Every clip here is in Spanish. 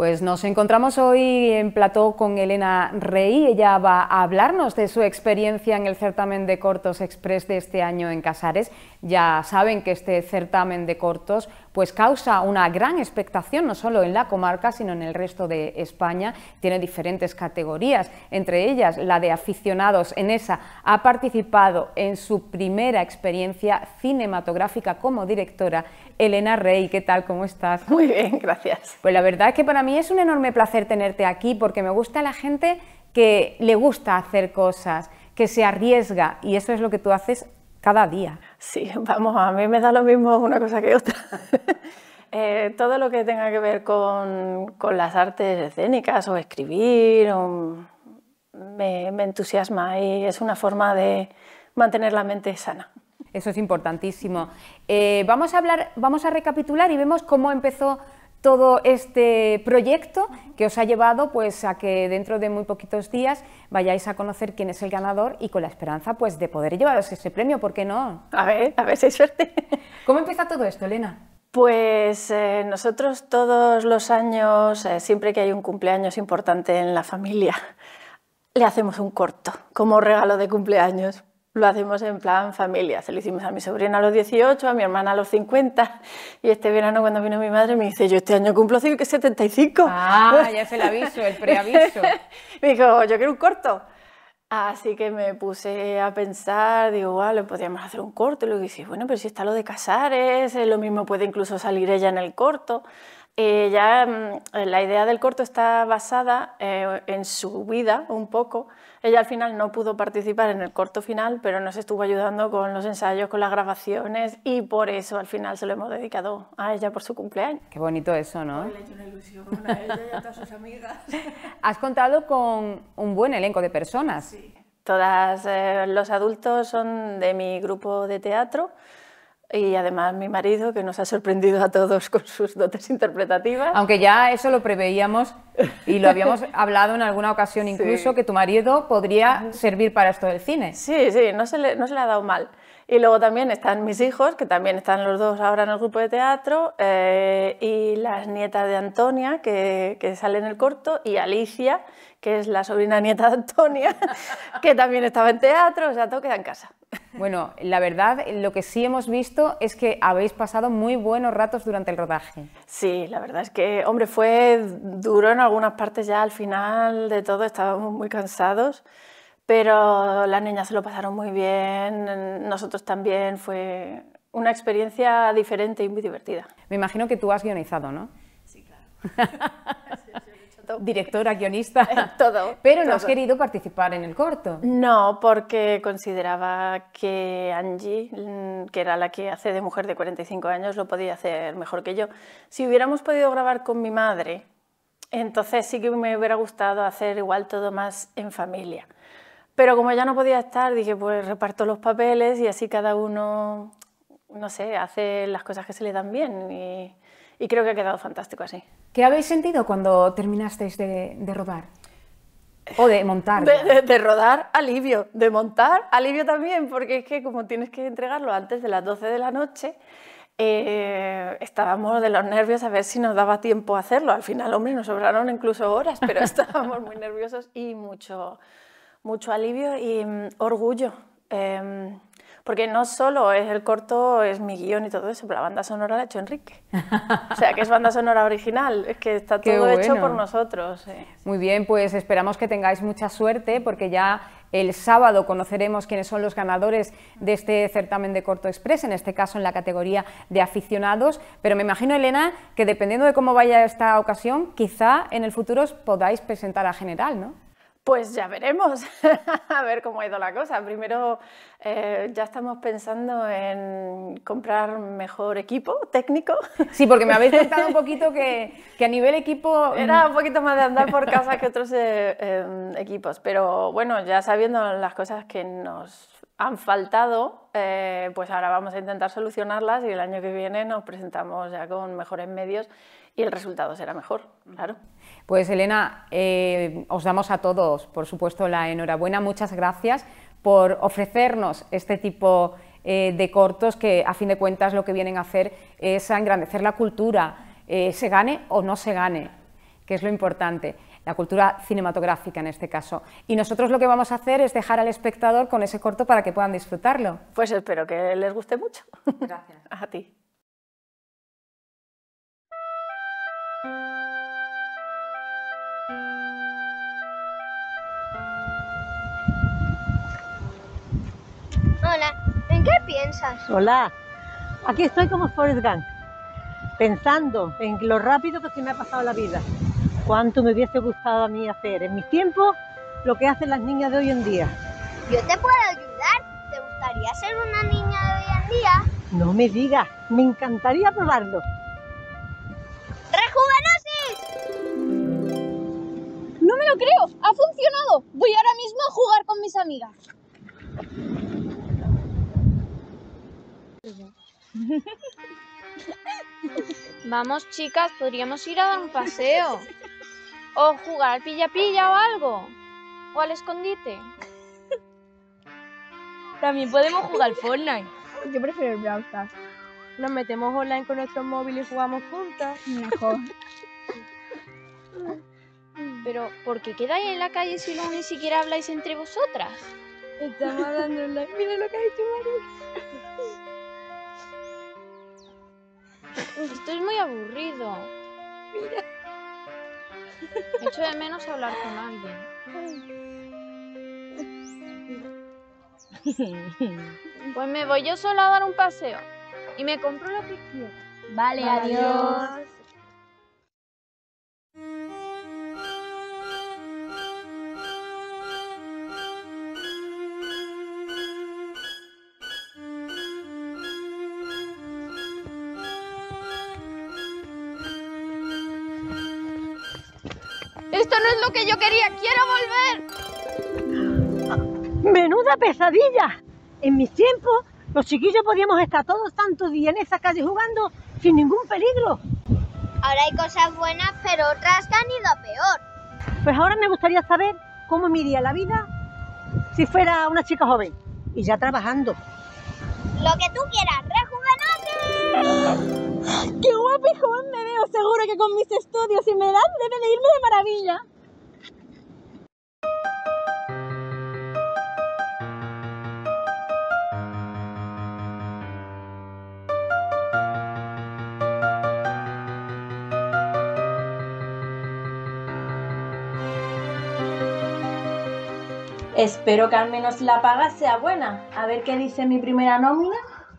Pues nos encontramos hoy en plató con Elena Rey. Ella va a hablarnos de su experiencia en el certamen de cortos express de este año en Casares. Ya saben que este certamen de cortos pues causa una gran expectación, no solo en la comarca, sino en el resto de España. Tiene diferentes categorías, entre ellas la de aficionados. En esa ha participado en su primera experiencia cinematográfica como directora Elena Rey. ¿Qué tal? ¿Cómo estás? Muy bien, gracias. Pues la verdad es que para mí es un enorme placer tenerte aquí, porque me gusta la gente que le gusta hacer cosas, que se arriesga, y eso es lo que tú haces cada día. Sí, vamos, a mí me da lo mismo una cosa que otra. Todo lo que tenga que ver con las artes escénicas o escribir me entusiasma, y es una forma de mantener la mente sana. Eso es importantísimo. Vamos a recapitular y vemos cómo empezó todo este proyecto que os ha llevado pues a que dentro de muy poquitos días vayáis a conocer quién es el ganador, y con la esperanza pues de poder llevaros ese premio, ¿por qué no? A ver si hay suerte. ¿Cómo empieza todo esto, Elena? Pues nosotros todos los años, siempre que hay un cumpleaños importante en la familia, le hacemos un corto como regalo de cumpleaños. Lo hacemos en plan familia. Se lo hicimos a mi sobrina a los 18, a mi hermana a los 50, y este verano cuando vino mi madre me dice: yo este año cumplo 75. Ah, ya es el aviso, el preaviso. Me dijo: yo quiero un corto. Así que me puse a pensar, digo, vale, podríamos hacer un corto. Y luego dije, bueno, pero si está lo de Casares, lo mismo puede incluso salir ella en el corto. La idea del corto está basada en su vida un poco. Ella al final no pudo participar en el corto final, pero nos estuvo ayudando con los ensayos, con las grabaciones, y por eso al final se lo hemos dedicado a ella por su cumpleaños. Qué bonito eso, ¿no? Le he hecho una ilusión a ella y a todas sus amigas. Has contado con un buen elenco de personas. Sí. Todos los adultos son de mi grupo de teatro, y además mi marido, que nos ha sorprendido a todos con sus dotes interpretativas. Aunque ya eso lo preveíamos y lo habíamos hablado en alguna ocasión incluso, sí, que tu marido podría servir para esto del cine. Sí, sí, no se le ha dado mal. Y luego también están mis hijos, que también están los dos ahora en el grupo de teatro, y las nietas de Antonia, que sale en el corto, y Alicia, que es la sobrina nieta de Antonia, que también estaba en teatro, o sea, todo queda en casa. Bueno, la verdad, lo que sí hemos visto es que habéis pasado muy buenos ratos durante el rodaje. Sí, la verdad es que, hombre, fue duro en algunas partes. Ya al final de todo estábamos muy cansados, pero las niñas se lo pasaron muy bien, nosotros también. Fue una experiencia diferente y muy divertida. Me imagino que tú has guionizado, ¿no? Sí, claro. Directora, guionista, todo. Pero no has querido participar en el corto. No, porque consideraba que Angie, que era la que hace de mujer de 45 años, lo podía hacer mejor que yo. Si hubiéramos podido grabar con mi madre, entonces sí que me hubiera gustado hacer igual todo más en familia. Pero como ya no podía estar, dije, pues reparto los papeles y así cada uno, no sé, hace las cosas que se le dan bien, y creo que ha quedado fantástico así. ¿Qué habéis sentido cuando terminasteis de rodar? ¿O de montar? De rodar, alivio. De montar, alivio también, porque es que como tienes que entregarlo antes de las 12 de la noche, estábamos de los nervios a ver si nos daba tiempo a hacerlo. Al final, hombre, nos sobraron incluso horas, pero estábamos muy nerviosos, y mucho alivio y orgullo. Porque no solo es el corto, es mi guión y todo eso, pero la banda sonora la ha hecho Enrique. O sea, que es banda sonora original, es que está todo hecho por nosotros. Sí. Muy bien, pues esperamos que tengáis mucha suerte, porque ya el sábado conoceremos quiénes son los ganadores de este certamen de corto express, en este caso en la categoría de aficionados. Pero me imagino, Elena, que dependiendo de cómo vaya esta ocasión, quizá en el futuro os podáis presentar a general, ¿no? Pues ya veremos, a ver cómo ha ido la cosa. Primero ya estamos pensando en comprar mejor equipo técnico. Sí, porque me habéis contado un poquito que a nivel equipo... Era un poquito más de andar por casa que otros equipos, pero bueno, ya sabiendo las cosas que nos han faltado, pues ahora vamos a intentar solucionarlas, y el año que viene nos presentamos ya con mejores medios y el resultado será mejor, claro. Pues Elena, os damos a todos, por supuesto, la enhorabuena. Muchas gracias por ofrecernos este tipo de cortos que, a fin de cuentas, lo que vienen a hacer es a engrandecer la cultura, se gane o no se gane. que es lo importante, la cultura cinematográfica en este caso. Y nosotros lo que vamos a hacer es dejar al espectador con ese corto para que puedan disfrutarlo. Pues espero que les guste mucho. Gracias. A ti. Hola, ¿en qué piensas? Hola, aquí estoy como Forrest Gump, pensando en lo rápido que se me ha pasado la vida. Cuánto me hubiese gustado a mí hacer en mis tiempos lo que hacen las niñas de hoy en día. Yo te puedo ayudar. ¿Te gustaría ser una niña de hoy en día? No me digas, me encantaría probarlo. ¡Rejuvenosis! No me lo creo, ha funcionado. Voy ahora mismo a jugar con mis amigas. Vamos, chicas, podríamos ir a dar un paseo. O jugar al pilla-pilla o algo. O al escondite. También podemos jugar al Fortnite. Yo prefiero el Brawl Stars. Nos metemos online con nuestros móviles y jugamos juntas. Mejor. Pero, ¿por qué quedáis en la calle si luego ni siquiera habláis entre vosotras? Estamos hablando online. Mira lo que ha dicho María. Esto es muy aburrido. Mira. Echo de menos hablar con alguien. Pues me voy yo sola a dar un paseo. Y me compro lo que quiero. Vale, adiós. Esto no es lo que yo quería. ¡Quiero volver! ¡Menuda pesadilla! En mis tiempos, los chiquillos podíamos estar todos tantos días en esa calle jugando sin ningún peligro. Ahora hay cosas buenas, pero otras que han ido a peor. Pues ahora me gustaría saber cómo me iría la vida si fuera una chica joven y ya trabajando. Lo que tú quieras, ¡rejuvenosis! ¡Qué guapa y joven me veo! Seguro que con mis estudios y mi edad debe de irme de maravilla. Espero que al menos la paga sea buena. A ver qué dice mi primera nómina.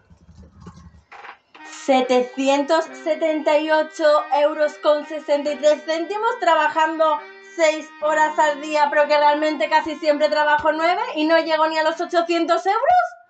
778,63 € trabajando 6 horas al día, pero que realmente casi siempre trabajo 9 y no llego ni a los 800 €.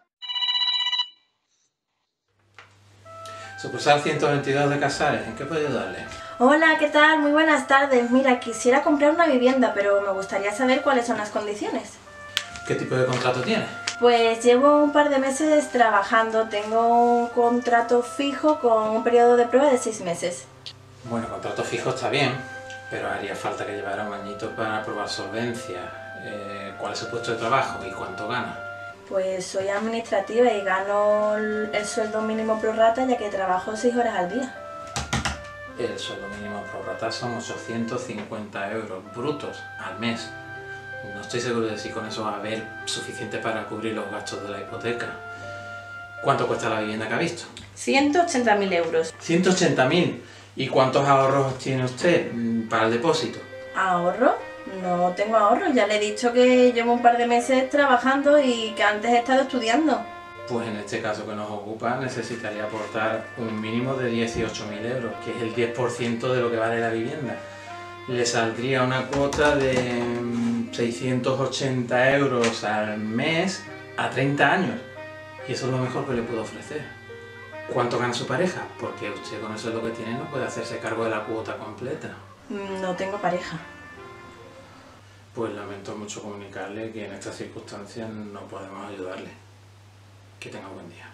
Sucursal 122 de Casares, ¿en qué puedo ayudarle? Hola, ¿qué tal? Muy buenas tardes. Mira, quisiera comprar una vivienda, pero me gustaría saber cuáles son las condiciones. ¿Qué tipo de contrato tiene? Pues llevo un par de meses trabajando. Tengo un contrato fijo con un periodo de prueba de 6 meses. Bueno, contrato fijo está bien, pero haría falta que llevara un añito para probar solvencia. ¿Cuál es su puesto de trabajo y cuánto gana? Pues soy administrativa y gano el sueldo mínimo pro rata, ya que trabajo 6 horas al día. El sueldo mínimo pro rata son 850 € brutos al mes. No estoy seguro de si con eso va a haber suficiente para cubrir los gastos de la hipoteca. ¿Cuánto cuesta la vivienda que ha visto? 180.000 euros. 180.000. ¿Y cuántos ahorros tiene usted para el depósito? ¿Ahorro? No tengo ahorro. Ya le he dicho que llevo un par de meses trabajando y que antes he estado estudiando. Pues en este caso que nos ocupa necesitaría aportar un mínimo de 18.000 €, que es el 10% de lo que vale la vivienda. Le saldría una cuota de 680 € al mes a 30 años. Y eso es lo mejor que le puedo ofrecer. ¿Cuánto gana su pareja? Porque usted con eso es lo que tiene, no puede hacerse cargo de la cuota completa. No tengo pareja. Pues lamento mucho comunicarle que en estas circunstancias no podemos ayudarle. Que tenga buen día.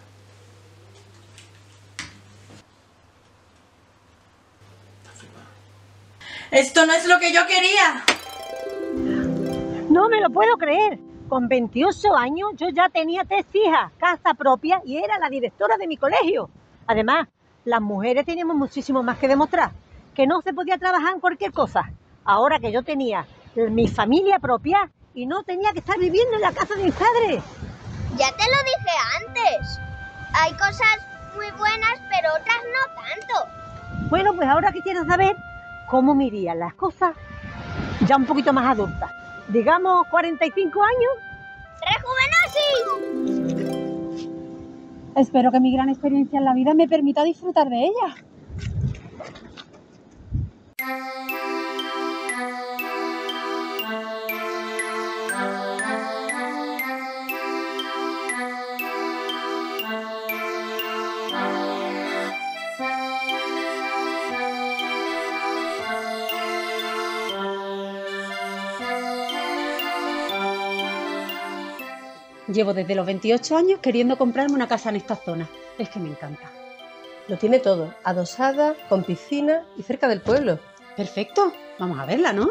Está flipada. ¡Esto no es lo que yo quería! No me lo puedo creer. Con 28 años yo ya tenía 3 hijas, casa propia y era la directora de mi colegio. Además, las mujeres teníamos muchísimo más que demostrar. que no se podía trabajar en cualquier cosa. Ahora que yo tenía mi familia propia y no tenía que estar viviendo en la casa de mis padres. Ya te lo dije antes. Hay cosas muy buenas, pero otras no tanto. Bueno, pues ahora quisiera saber cómo me irían las cosas ya un poquito más adultas. Digamos 45 años. ¡Rejuvenasis! Espero que mi gran experiencia en la vida me permita disfrutar de ella. Llevo desde los 28 años queriendo comprarme una casa en esta zona. Es que me encanta. Lo tiene todo, adosada, con piscina y cerca del pueblo. Perfecto, vamos a verla, ¿no?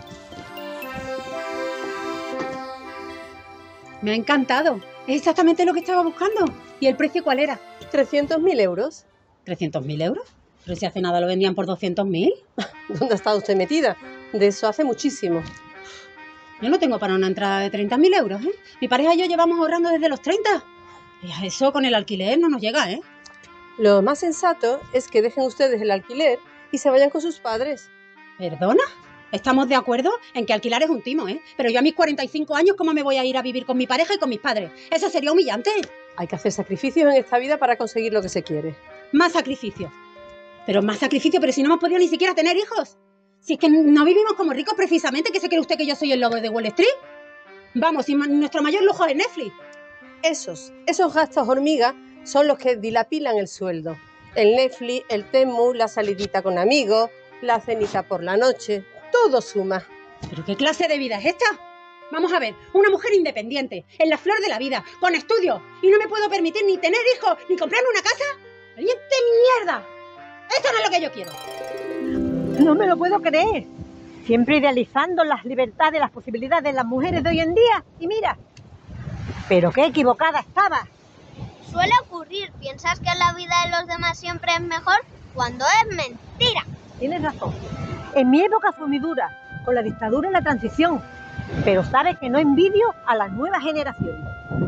Me ha encantado. Es exactamente lo que estaba buscando. ¿Y el precio cuál era? 300.000 euros. ¿300.000 euros? Pero si hace nada lo vendían por 200.000. ¿Dónde ha estado usted metida? De eso hace muchísimo. Yo no tengo para una entrada de 30.000 euros, ¿eh? Mi pareja y yo llevamos ahorrando desde los 30. Y a eso con el alquiler no nos llega, ¿eh? Lo más sensato es que dejen ustedes el alquiler y se vayan con sus padres. ¿Perdona? Estamos de acuerdo en que alquilar es un timo, ¿eh? Pero yo a mis 45 años, ¿cómo me voy a ir a vivir con mi pareja y con mis padres? Eso sería humillante. Hay que hacer sacrificios en esta vida para conseguir lo que se quiere. Más sacrificios. Pero más sacrificios, pero si no hemos podido ni siquiera tener hijos. Si es que no vivimos como ricos precisamente, ¿qué se cree usted que yo soy el lobo de Wall Street? Vamos, si nuestro mayor lujo es Netflix. Esos gastos hormiga son los que dilapidan el sueldo. El Netflix, el Temu, la salidita con amigos, la cenita por la noche, todo suma. ¿Pero qué clase de vida es esta? Vamos a ver, una mujer independiente, en la flor de la vida, con estudios, y no me puedo permitir ni tener hijos, ni comprarme una casa. ¡Valiente mierda! Esto no es lo que yo quiero. No me lo puedo creer. Siempre idealizando las libertades, las posibilidades de las mujeres de hoy en día. Y mira, pero qué equivocada estaba. Suele ocurrir. Piensas que la vida de los demás siempre es mejor cuando es mentira. Tienes razón. En mi época fue muy dura, con la dictadura y la transición. Pero sabes que no envidio a las nuevas generaciones.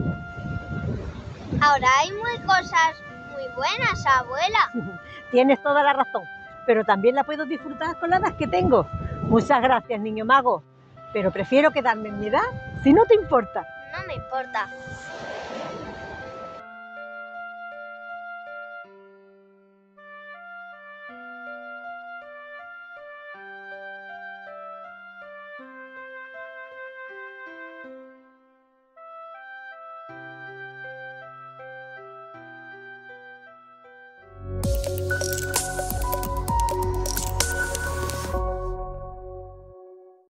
Ahora hay cosas muy buenas, abuela. Tienes toda la razón. Pero también la puedo disfrutar con la edad que tengo. Muchas gracias, niño mago. Pero prefiero quedarme en mi edad, si no te importa. No me importa.